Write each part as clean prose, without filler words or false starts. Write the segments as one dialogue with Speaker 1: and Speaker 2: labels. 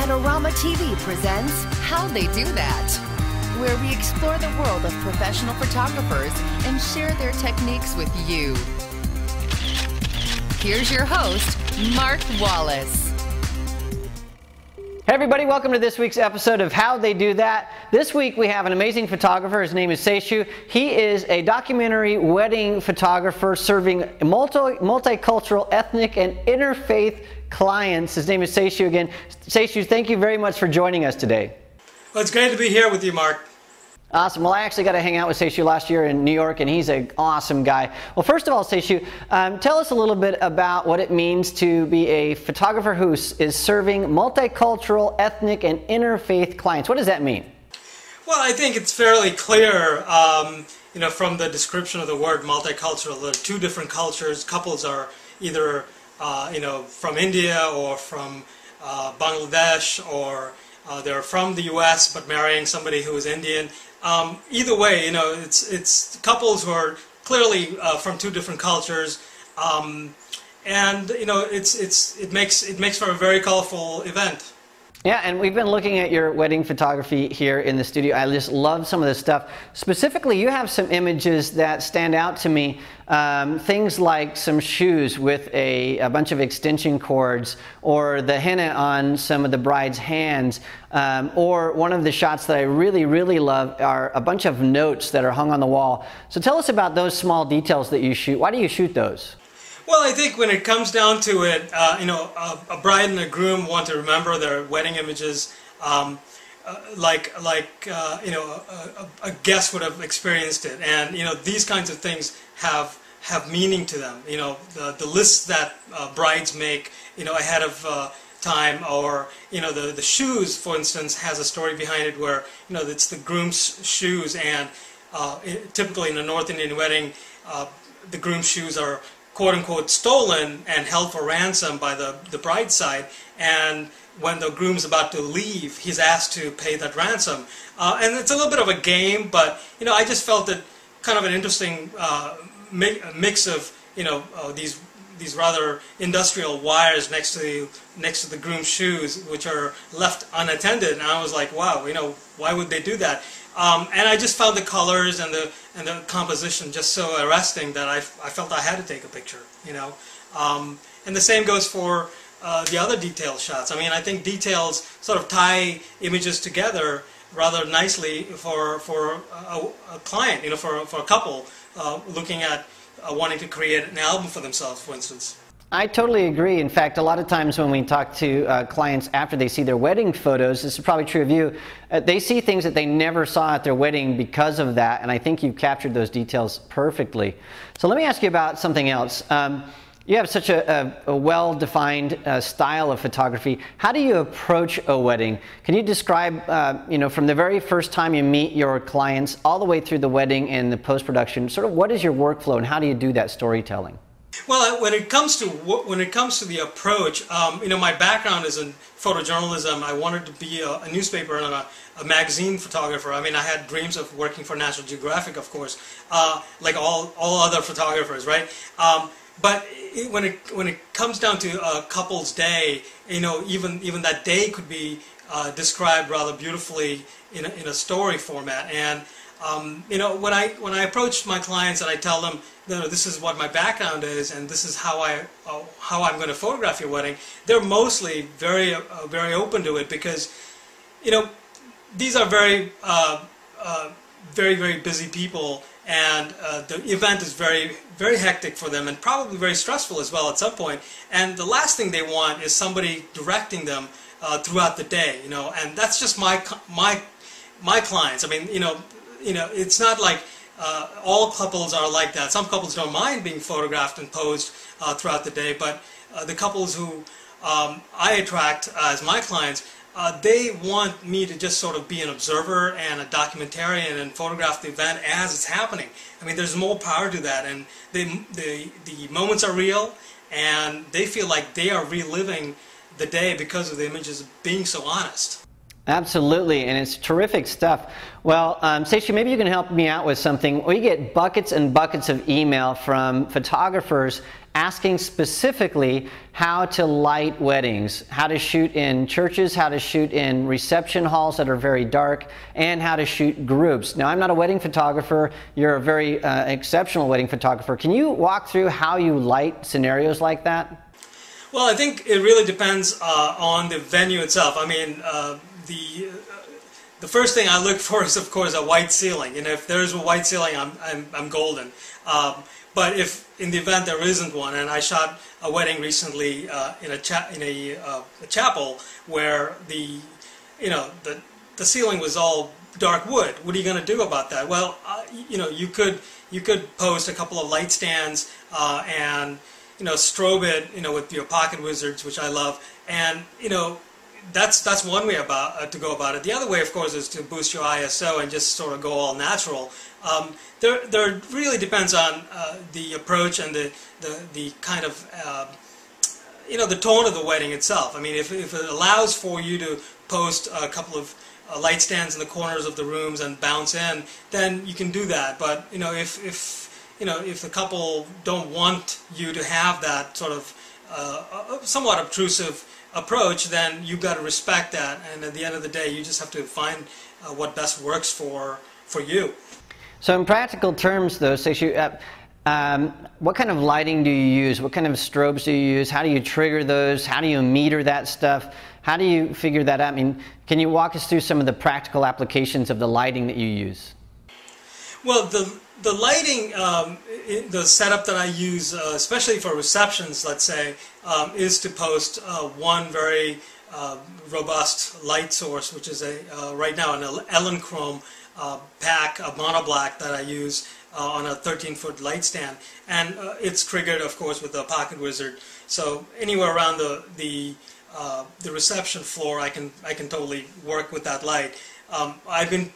Speaker 1: Panorama TV presents How They Do That, where we explore the world of professional photographers and share their techniques with you. Here's your host, Mark Wallace.
Speaker 2: Hey everybody, welcome to this week's episode of How They Do That. This week we have an amazing photographer. His name is Seshu. He is a documentary wedding photographer serving multicultural, ethnic, and interfaith clients. His name is Seshu again. Seshu, thank you very much for joining us today.
Speaker 3: Well, it's great to be here with you, Mark.
Speaker 2: Awesome. Well, I actually got to hang out with Seshu last year in New York, and he's an awesome guy. Well, first of all, Seshu, tell us a little bit about what it means to be a photographer who is serving multicultural, ethnic, and interfaith clients. What does that mean? Well,
Speaker 3: I think it's fairly clear, from the description of the word multicultural. There are two different cultures. Couples are either, from India or from Bangladesh, or they're from the U.S. but marrying somebody who is Indian. Either way, it's couples who are clearly from two different cultures, and it makes for a very colorful event.
Speaker 2: Yeah, and we've been looking at your wedding photography here in the studio. I just love some of this stuff. Specifically, you have some images that stand out to me. Things like some shoes with a bunch of extension cords, or the henna on some of the bride's hands, or one of the shots that I really love are a bunch of notes that are hung on the wall. So tell us about those small details that you shoot. Why do you shoot those?
Speaker 3: Well, I think when it comes down to it, a bride and a groom want to remember their wedding images, like a guest would have experienced it, and these kinds of things have meaning to them. The lists that brides make, ahead of time, or the shoes, for instance, has a story behind it where it's the groom's shoes, and typically in a North Indian wedding, the groom's shoes are quote-unquote stolen and held for ransom by the bride's side, and when the groom's about to leave, he's asked to pay that ransom. And it's a little bit of a game, but I just felt that kind of an interesting mix of these rather industrial wires next to the groom's shoes, which are left unattended, and I was like, wow, why would they do that? And I just found the colors and the composition just so arresting that I felt I had to take a picture, And the same goes for the other detail shots. I mean, I think details sort of tie images together rather nicely for a client, for a couple looking at wanting to create an album for themselves, for instance.
Speaker 2: I totally agree. In fact, a lot of times when we talk to clients after they see their wedding photos, this is probably true of you, they see things that they never saw at their wedding because of that, and I think you've captured those details perfectly. So let me ask you about something else. You have such a well-defined style of photography. How do you approach a wedding? Can you describe, from the very first time you meet your clients all the way through the wedding and the post-production, sort of what is your workflow and how do you do that storytelling?
Speaker 3: Well, when it comes to the approach, my background is in photojournalism. I wanted to be a newspaper and a magazine photographer. I mean, I had dreams of working for National Geographic, of course, like all other photographers, right? But when it comes down to a couple's day, even that day could be described rather beautifully in a story format. And when I approach my clients and I tell them, this is what my background is, and this is how I'm going to photograph your wedding, they're mostly very open to it, because these are very busy people, and the event is very hectic for them, and probably very stressful as well at some point. And the last thing they want is somebody directing them throughout the day, and that's just my clients. I mean, it's not like all couples are like that. Some couples don't mind being photographed and posed throughout the day, but the couples who I attract as my clients, they want me to just sort of be an observer and a documentarian and photograph the event as it's happening. I mean, there's more power to that, and the moments are real, and they feel like they are reliving the day because of the images being so honest.
Speaker 2: Absolutely, and it's terrific stuff. Well, Seshu, maybe you can help me out with something. We get buckets and buckets of email from photographers asking specifically how to light weddings, how to shoot in churches, how to shoot in reception halls that are very dark, and how to shoot groups. Now, I'm not a wedding photographer. You're a very exceptional wedding photographer. Can you walk through how you light scenarios like that?
Speaker 3: Well, I think it really depends on the venue itself. I mean, the first thing I look for is, of course, a white ceiling. And if there's a white ceiling, I'm golden. But if in the event there isn't one, and I shot a wedding recently in a chapel where the ceiling was all dark wood. What are you going to do about that? Well, you could post a couple of light stands and strobe it with your pocket wizards, which I love, and that's one way to go about it. The other way, of course, is to boost your ISO and just sort of go all natural. There really depends on the approach and the kind of the tone of the wedding itself. I mean, if it allows for you to post a couple of light stands in the corners of the rooms and bounce in, then you can do that. But if the couple don't want you to have that sort of somewhat obtrusive approach, then you've got to respect that. And at the end of the day, you just have to find what best works for you.
Speaker 2: So in practical terms, though, Seshu, what kind of lighting do you use? What kind of strobes do you use? How do you trigger those? How do you meter that stuff? How do you figure that out? I mean, can you walk us through some of the practical applications of the lighting that you use?
Speaker 3: Well, the lighting, the setup that I use, especially for receptions, let's say, is to post one very robust light source, which is right now an Elechrome pack, a monoblack that I use on a 13-foot light stand, and it's triggered, of course, with a pocket wizard. So anywhere around the reception floor, I can totally work with that light. I've been,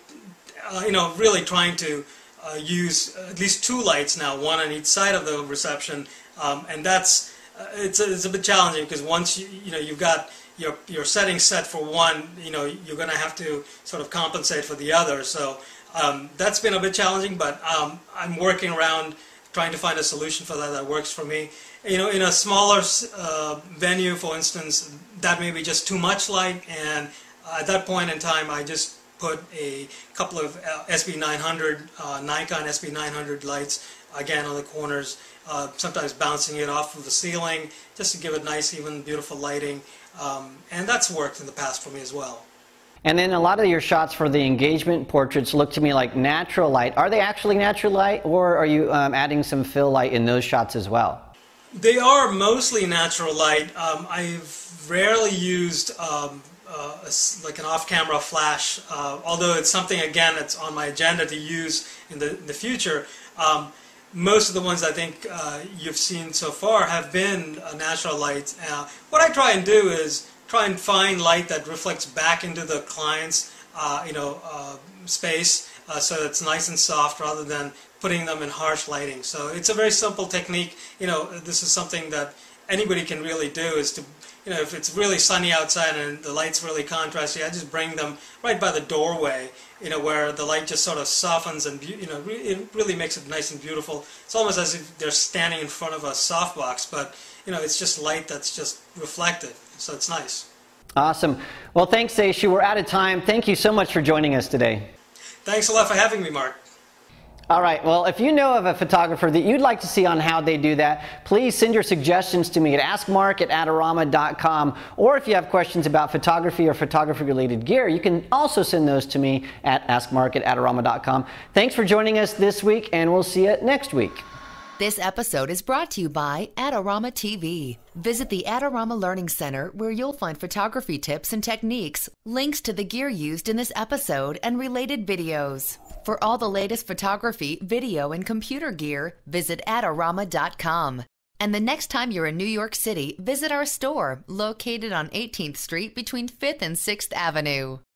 Speaker 3: really trying to use at least two lights now, one on each side of the reception, and that's it's a bit challenging because once you've got your settings set for one, you're going to have to sort of compensate for the other. So that's been a bit challenging, but I'm working around trying to find a solution for that works for me. In a smaller venue, for instance, that may be just too much light, and at that point in time, I just put a couple of SB900, Nikon SB900 lights, again on the corners, sometimes bouncing it off of the ceiling, just to give it nice, even, beautiful lighting. And that's worked in the past for me as well.
Speaker 2: And then a lot of your shots for the engagement portraits look to me like natural light. Are they actually natural light, or are you adding some fill light in those shots as well?
Speaker 3: They are mostly natural light. I've rarely used like an off-camera flash, although it's something, again, that's on my agenda to use in the future. Most of the ones I think you've seen so far have been natural light. What I try and do is try and find light that reflects back into the client's space, so it's nice and soft rather than putting them in harsh lighting. So it's a very simple technique. This is something that anybody can really do, is to, if it's really sunny outside and the light's really contrasty, I just bring them right by the doorway, where the light just sort of softens and, it really makes it nice and beautiful. It's almost as if they're standing in front of a softbox, but, it's just light that's just reflected, so it's nice.
Speaker 2: Awesome. Well, thanks, Seshu. We're out of time. Thank you so much for joining us today.
Speaker 3: Thanks a lot for having me, Mark.
Speaker 2: All right, well, if you know of a photographer that you'd like to see on how they do that, please send your suggestions to me at askmark@adorama.com, or if you have questions about photography or photography-related gear, you can also send those to me at askmark@adorama.com. Thanks for joining us this week, and we'll see you next week.
Speaker 1: This episode is brought to you by Adorama TV. Visit the Adorama Learning Center, where you'll find photography tips and techniques, links to the gear used in this episode, and related videos. For all the latest photography, video, and computer gear, visit adorama.com. And the next time you're in New York City, visit our store, located on 18th Street between 5th and 6th Avenue.